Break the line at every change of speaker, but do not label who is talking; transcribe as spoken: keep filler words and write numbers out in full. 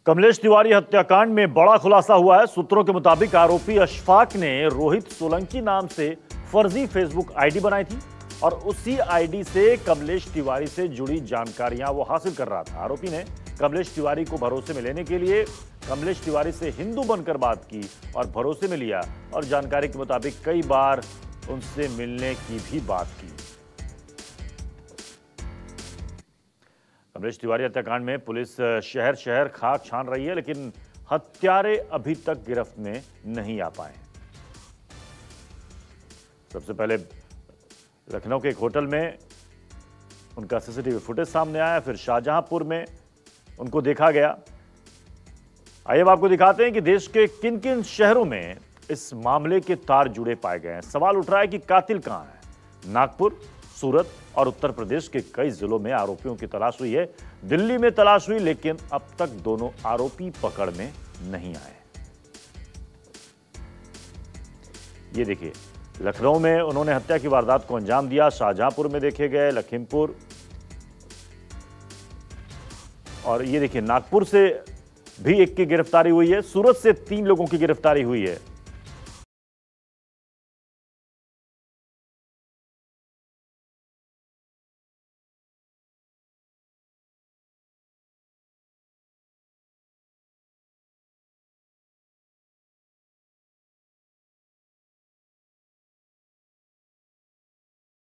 कमलेश तिवारी हत्याकांड में बड़ा खुलासा हुआ है। सूत्रों के मुताबिक आरोपी अशफाक ने रोहित सोलंकी नाम से फर्जी फेसबुक आईडी बनाई थी और उसी आईडी से कमलेश तिवारी से जुड़ी जानकारियां वो हासिल कर रहा था। आरोपी ने कमलेश तिवारी को भरोसे में लेने के लिए कमलेश तिवारी से हिंदू बनकर बात की और भरोसे में लिया और जानकारी के मुताबिक कई बार उनसे मिलने की भी बात की। कमलेश तिवारी हत्याकांड में पुलिस शहर शहर खाक छान रही है, लेकिन हत्यारे अभी तक गिरफ्त में नहीं आ पाए। सबसे पहले लखनऊ के एक होटल में उनका सीसीटीवी फुटेज सामने आया, फिर शाहजहांपुर में उनको देखा गया। आइए अब आपको दिखाते हैं कि देश के किन किन शहरों में इस मामले के तार जुड़े पाए गए हैं। सवाल उठ रहा है कि कातिल कहां है। नागपुर, सूरत और उत्तर प्रदेश के कई जिलों में आरोपियों की तलाश हुई है। दिल्ली में तलाश हुई, लेकिन अब तक दोनों आरोपी पकड़ में नहीं आए। ये देखिए, लखनऊ में उन्होंने हत्या की वारदात को अंजाम दिया। शाहजहांपुर में देखे गए, लखीमपुर, और ये देखिए नागपुर से भी एक की गिरफ्तारी हुई है। सूरत से तीन लोगों की गिरफ्तारी हुई है।